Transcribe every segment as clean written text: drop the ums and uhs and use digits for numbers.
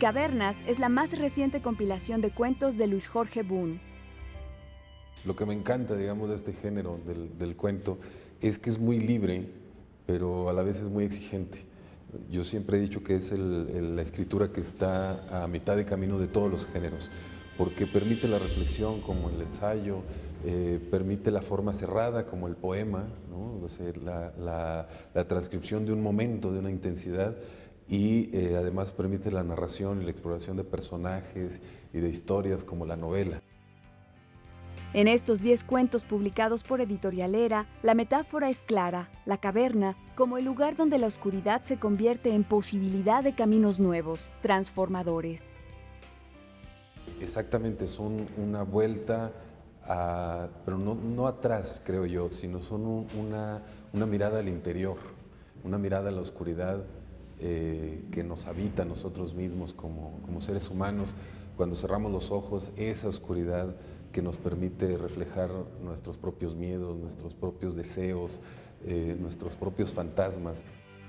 Cavernas es la más reciente compilación de cuentos de Luis Jorge Buhn. Lo que me encanta, digamos, de este género del cuento es que es muy libre, pero a la vez es muy exigente. Yo siempre he dicho que es la escritura que está a mitad de camino de todos los géneros, porque permite la reflexión como el ensayo, permite la forma cerrada como el poema, ¿no? O sea, la transcripción de un momento, de una intensidad, y además permite la narración y la exploración de personajes y de historias como la novela. En estos 10 cuentos publicados por Editorial Era, la metáfora es clara, la caverna como el lugar donde la oscuridad se convierte en posibilidad de caminos nuevos, transformadores. Exactamente, son una vuelta, pero no atrás, creo yo, sino son una mirada al interior, una mirada a la oscuridad que nos habita a nosotros mismos como seres humanos. Cuando cerramos los ojos, esa oscuridad que nos permite reflejar nuestros propios miedos, nuestros propios deseos, nuestros propios fantasmas.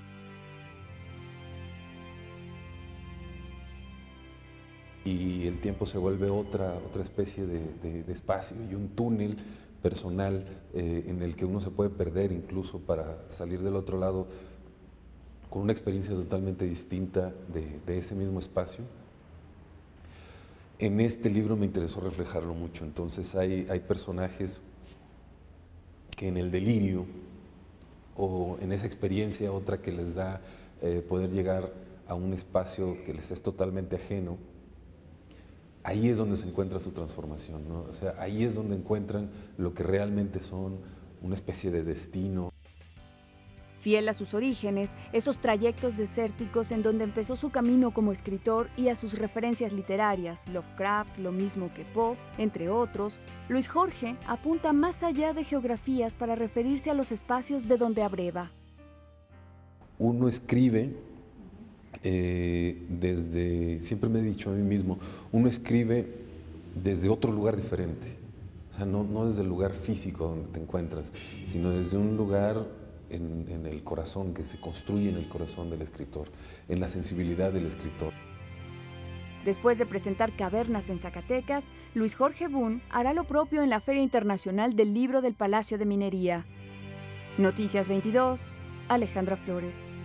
Y el tiempo se vuelve otra especie de espacio y un túnel personal en el que uno se puede perder incluso para salir del otro lado con una experiencia totalmente distinta de ese mismo espacio. En este libro me interesó reflejarlo mucho, entonces hay personajes que en el delirio o en esa experiencia otra que les da poder llegar a un espacio que les es totalmente ajeno, ahí es donde se encuentra su transformación, ¿no? O sea, ahí es donde encuentran lo que realmente son, una especie de destino. Fiel a sus orígenes, esos trayectos desérticos en donde empezó su camino como escritor y a sus referencias literarias, Lovecraft, lo mismo que Poe, entre otros, Luis Jorge apunta más allá de geografías para referirse a los espacios de donde abreva. Uno escribe siempre me he dicho a mí mismo, uno escribe desde otro lugar diferente, o sea, no desde el lugar físico donde te encuentras, sino desde un lugar en el corazón, que se construye en el corazón del escritor, en la sensibilidad del escritor. Después de presentar Cavernas en Zacatecas, Luis Jorge Buhn hará lo propio en la Feria Internacional del Libro del Palacio de Minería. Noticias 22, Alejandra Flores.